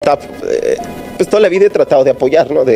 staff, pues toda la vida he tratado de apoyar, ¿no?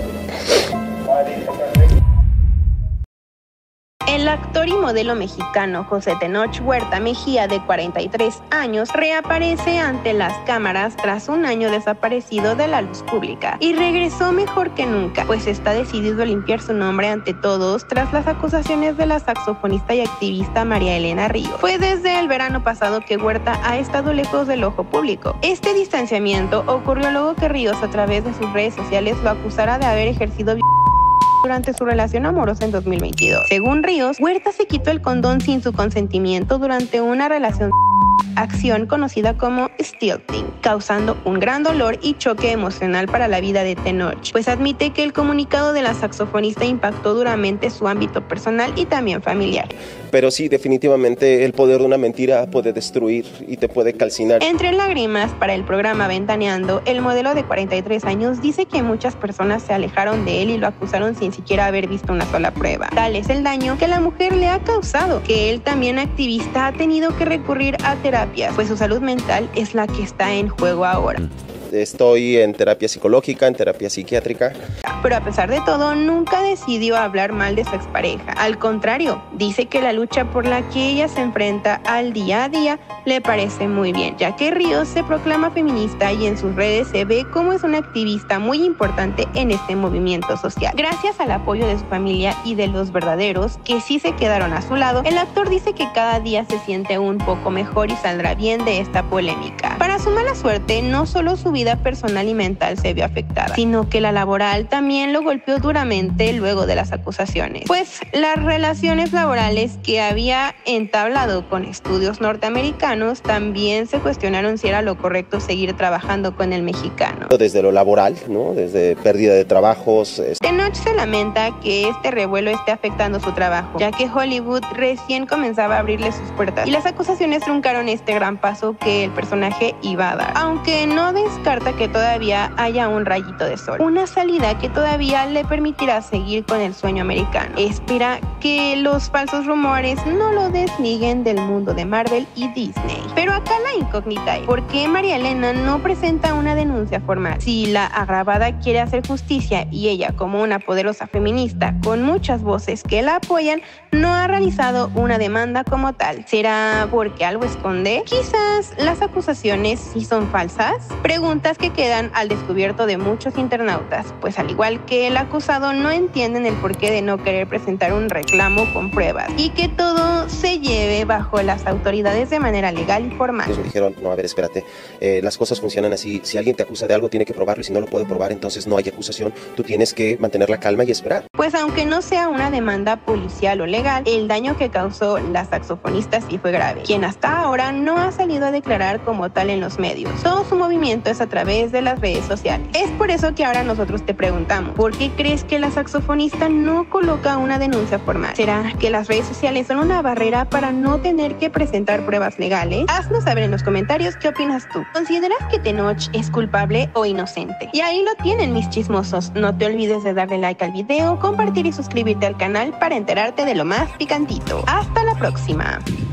El actor y modelo mexicano José Tenoch Huerta Mejía, de 43 años, reaparece ante las cámaras tras un año desaparecido de la luz pública y regresó mejor que nunca, pues está decidido a limpiar su nombre ante todos tras las acusaciones de la saxofonista y activista María Elena Ríos. Fue desde el verano pasado que Huerta ha estado lejos del ojo público. Este distanciamiento ocurrió luego que Ríos, a través de sus redes sociales, lo acusara de haber ejercido durante su relación amorosa en 2022. Según Ríos, Huerta se quitó el condón sin su consentimiento durante una relación, acción conocida como stealthing, causando un gran dolor y choque emocional para la vida de Tenoch, pues admite que el comunicado de la saxofonista impactó duramente su ámbito personal y también familiar. Pero sí, definitivamente el poder de una mentira puede destruir y te puede calcinar. Entre lágrimas, para el programa Ventaneando, el modelo de 43 años dice que muchas personas se alejaron de él y lo acusaron sin siquiera haber visto una sola prueba. Tal es el daño que la mujer le ha causado, que él, también activista, ha tenido que recurrir a terapias, pues su salud mental es la que está en juego ahora. Estoy en terapia psicológica, en terapia psiquiátrica. Pero a pesar de todo, nunca decidió hablar mal de su expareja. Al contrario, dice que la lucha por la que ella se enfrenta al día a día le parece muy bien, ya que Ríos se proclama feminista y en sus redes se ve como es una activista muy importante en este movimiento social. Gracias al apoyo de su familia y de los verdaderos que sí se quedaron a su lado, el actor dice que cada día se siente un poco mejor y saldrá bien de esta polémica. Para su mala suerte, no solo su vida personal y mental se vio afectada, sino que la laboral también lo golpeó duramente luego de las acusaciones, pues las relaciones laborales que había entablado con estudios norteamericanos también se cuestionaron si era lo correcto seguir trabajando con el mexicano. Desde lo laboral, ¿no? Desde pérdida de trabajos. Tenoch se lamenta que este revuelo esté afectando su trabajo, ya que Hollywood recién comenzaba a abrirle sus puertas y las acusaciones truncaron este gran paso que el personaje iba a dar, aunque no descarta que todavía haya un rayito de sol, una salida que todavía le permitirá seguir con el sueño americano. Espera que los falsos rumores no lo desliguen del mundo de Marvel y Disney. Pero acá la incógnita es ¿por qué María Elena no presenta una denuncia formal? Si la agravada quiere hacer justicia y ella, como una poderosa feminista con muchas voces que la apoyan, no ha realizado una demanda como tal. ¿Será porque algo esconde? Quizás las acusaciones sí son falsas. Preguntas que quedan al descubierto de muchos internautas, pues al igual que el acusado no entienden el porqué de no querer presentar un reclamo con pruebas y que todo se lleve bajo las autoridades de manera legal y formal. Ellos me dijeron, no, a ver, espérate, las cosas funcionan así, si alguien te acusa de algo tiene que probarlo y si no lo puede probar entonces no hay acusación, tú tienes que mantener la calma y esperar. Pues aunque no sea una demanda policial o legal, el daño que causó la saxofonista sí fue grave, quien hasta ahora no ha salido a declarar como tal en los medios. Todo su movimiento es a través de las redes sociales. Es por eso que ahora nosotros te preguntamos, ¿por qué crees que la saxofonista no coloca una denuncia formal? ¿Será que las redes sociales son una barrera para no tener que presentar pruebas legales? Haznos saber en los comentarios qué opinas tú. ¿Consideras que Tenoch es culpable o inocente? Y ahí lo tienen, mis chismosos. No te olvides de darle like al video, compartir y suscribirte al canal para enterarte de lo más picantito. Hasta la próxima.